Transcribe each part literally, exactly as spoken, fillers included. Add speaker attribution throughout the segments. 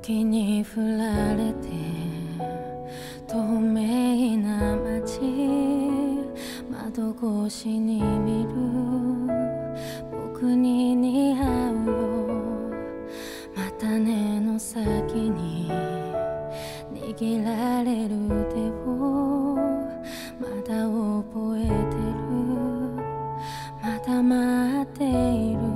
Speaker 1: 雪に降られて透明な街、窓越しに見る僕に似合うよ。また根の先に握られる手をまだ覚えてる、まだ待っている。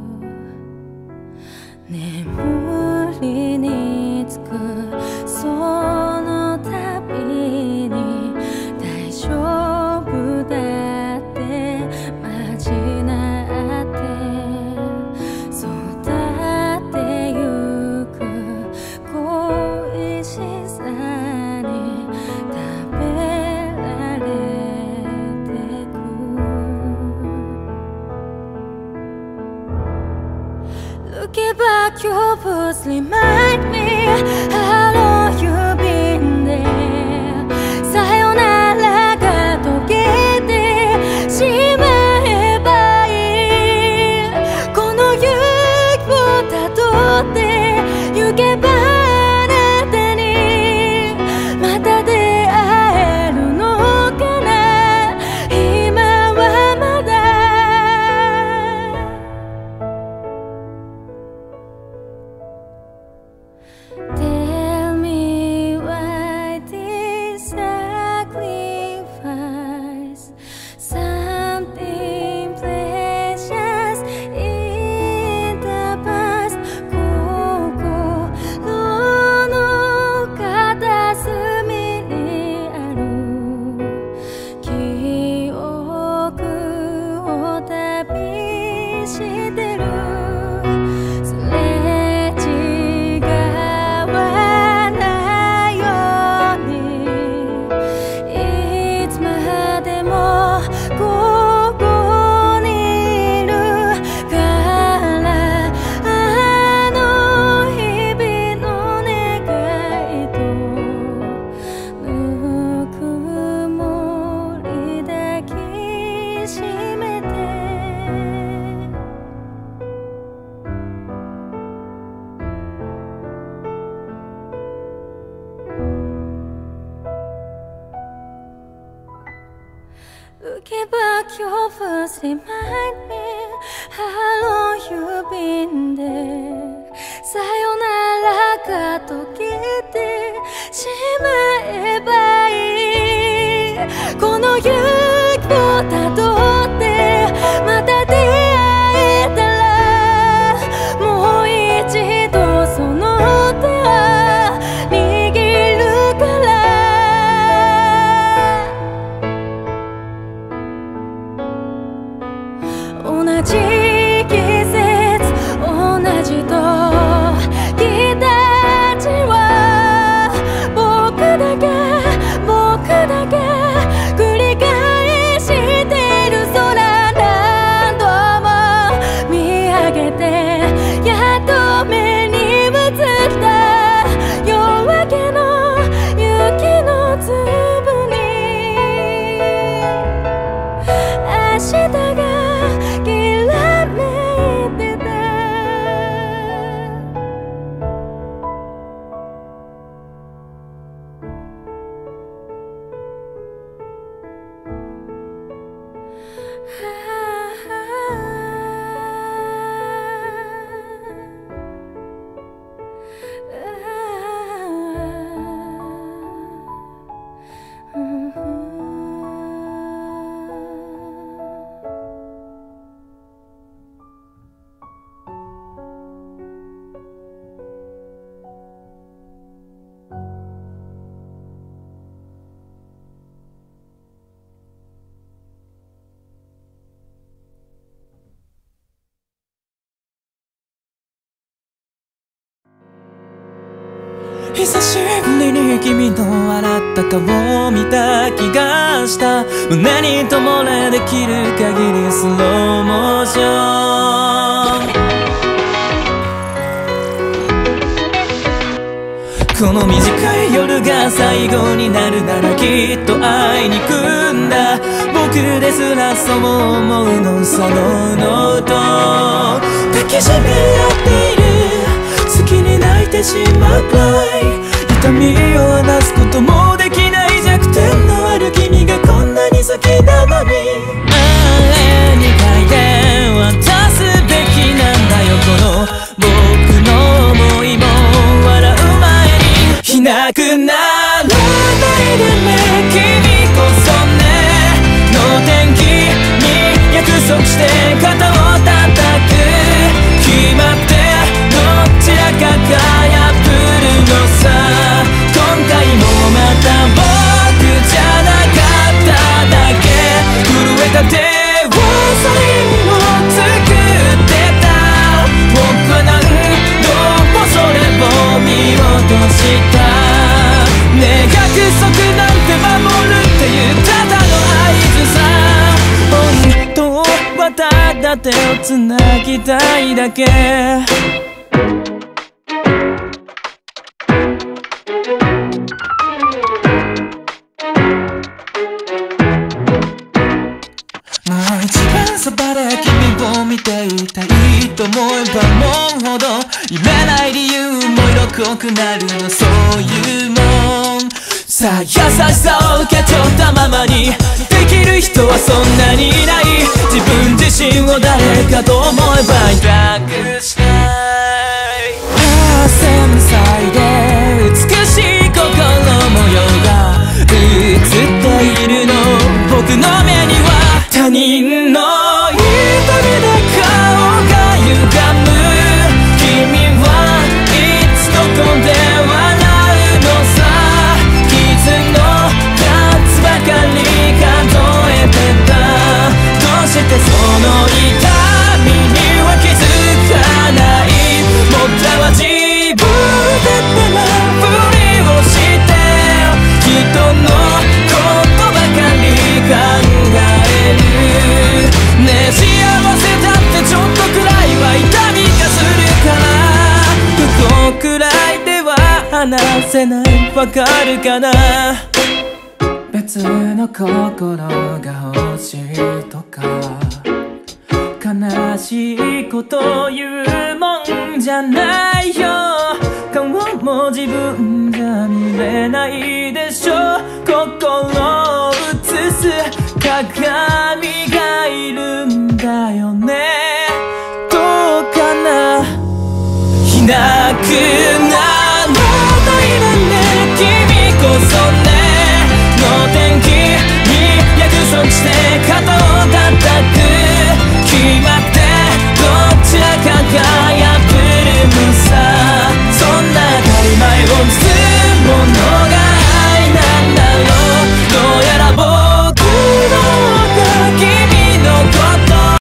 Speaker 1: 眠りにつくその度に大丈夫だってまじなって育ってゆく恋しさに食べられてく。Looking back, your words remind me how long you've been there. さよならが溶けてしまえばいい。この雪をたどって行けばあなたにまた出会えるのかな。今はまだTell me why this sacrifice, something precious in the past. 心の片隅にある記憶を旅してる。それ違うLooking back, your words remind me how long you've been there. さよならが溶けてしまえばいい。この雪をたどってまた出会えたら、もう一度その手を握るから。同じ季節同じ時たちは僕だけ僕だけ繰り返してる。空何度も見上げてやっと目に映った夜明けの雪の粒に明日が
Speaker 2: 久しぶりに君の笑った顔を見た気がした。胸に灯れできる限りスローモーション。この短い夜が最後になるならきっと会いに行くんだ。僕ですらそう思うのそのノート抱きしめ合っている好きにないいてしまうくらい痛みを話すこともできない弱点のある君がこんなに好きなのに、あれに書いて渡すべきなんだよこの僕の想いも笑う前にいなくならないでね君こそねの天気に約束して肩を叩く決まってどちらかが破るのさ今回もまた僕じゃなかっただけ震えた手をサインを作ってた僕は何度もそれを見落としたね約束なんて守るっていうただの合図さ本当はただ手をつなぎたいだけ一番そばで君を見ていたいと思えば思うほど言えない理由も色濃くなるのそういうもんさあ優しさを受け取ったままにできる人はそんなにいない自分自身を誰かと思えば痛くしたいああ繊細で美しい心模様が映っているの僕の目には他人の痛みで顔が歪む君はいつどこで笑うのさ傷の数ばかり数えてたどうしてその痛みには気づかない僕らは自分で手間振りをして人のことばかり考えるねえ幸せだってちょっとくらいは痛みがするから不幸くらいでは話せないわかるかな別の心が欲しいとか悲しいこと言うもんじゃないよ顔も自分じゃ見れないでしょ心を映す鏡がいるんだよねどうかないなくならないでね君こそねの天気に約束して肩を叩く決まった